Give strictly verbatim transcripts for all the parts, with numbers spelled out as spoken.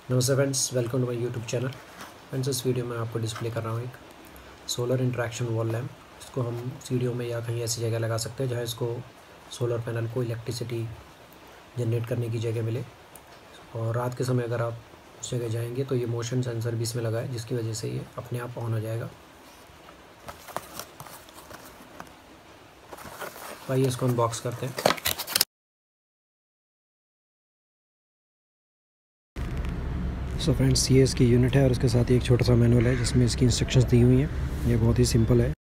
नमस्ते friends, welcome to my YouTube channel. Friends, इस video में आपको डिस्प्ले कर रहा हूँ एक सोलर इंटरेक्शन वॉल लैम्प। इसको हम सीढ़ियों में या कहीं ऐसी जगह लगा सकते हैं जहाँ इसको सोलर पैनल को इलेक्ट्रिसिटी जनरेट करने की जगह मिले। और रात के समय अगर आप उस जगह जाएंगे तो ये मोशन सेंसर भी इसमें लगा है, जिसकी वजह से ये अपने आप ऑन हो जाएगा। तो आइए इसको अनबॉक्स करते हैं। सो फ्रेंड्स, ये इसकी यूनिट है और उसके साथ ही एक छोटा सा मैनुअल है जिसमें इसकी इंस्ट्रक्शंस दी हुई हैं। ये बहुत ही सिंपल है।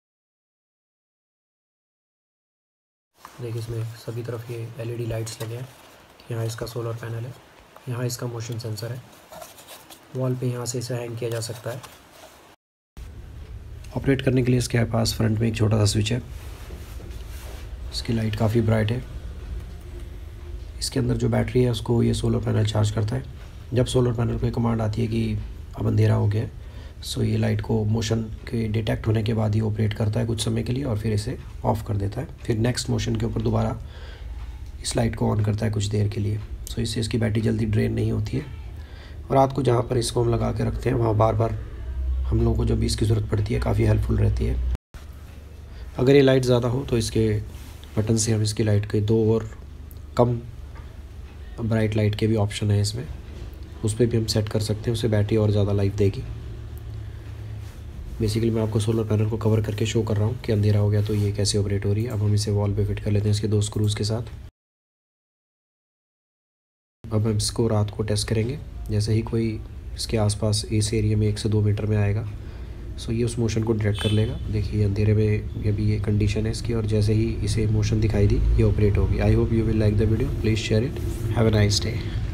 देखिए, इसमें सभी तरफ ये एलईडी लाइट्स लगे हैं। यहाँ इसका सोलर पैनल है, यहाँ इसका मोशन सेंसर है। वॉल पे यहाँ से इसे हैंग किया जा सकता है। ऑपरेट करने के लिए इसके पास फ्रंट में एक छोटा सा स्विच है। इसकी लाइट काफ़ी ब्राइट है। इसके अंदर जो बैटरी है उसको ये सोलर पैनल चार्ज करता है। जब सोलर पैनल को कमांड आती है कि अब अंधेरा हो गया, सो ये लाइट को मोशन के डिटेक्ट होने के बाद ही ऑपरेट करता है कुछ समय के लिए और फिर इसे ऑफ़ कर देता है। फिर नेक्स्ट मोशन के ऊपर दोबारा इस लाइट को ऑन करता है कुछ देर के लिए। सो इससे इसकी बैटरी जल्दी ड्रेन नहीं होती है। और रात को जहाँ पर इसको हम लगा के रखते हैं वहाँ बार बार हम लोगों को जब भी इसकी ज़रूरत पड़ती है काफ़ी हेल्पफुल रहती है। अगर ये लाइट ज़्यादा हो तो इसके बटन से हम इसकी लाइट के दो और कम ब्राइट लाइट के भी ऑप्शन है इसमें, उस पर भी हम सेट कर सकते हैं। उससे बैटरी और ज़्यादा लाइफ देगी। बेसिकली मैं आपको सोलर पैनल को कवर करके शो कर रहा हूँ कि अंधेरा हो गया तो ये कैसे ऑपरेट हो रही है। अब हम इसे वॉल पे फिट कर लेते हैं इसके दो स्क्रूज़ के साथ। अब हम इसको रात को टेस्ट करेंगे। जैसे ही कोई इसके आसपास इस एरिया में एक से दो मीटर में आएगा, सो ये उस मोशन को डिटेक्ट कर लेगा। देखिए अंधेरे में ये भी ये कंडीशन है इसकी, और जैसे ही इसे मोशन दिखाई दी ये ऑपरेट होगी। I hope you will like the video. Please share it. Have a nice day.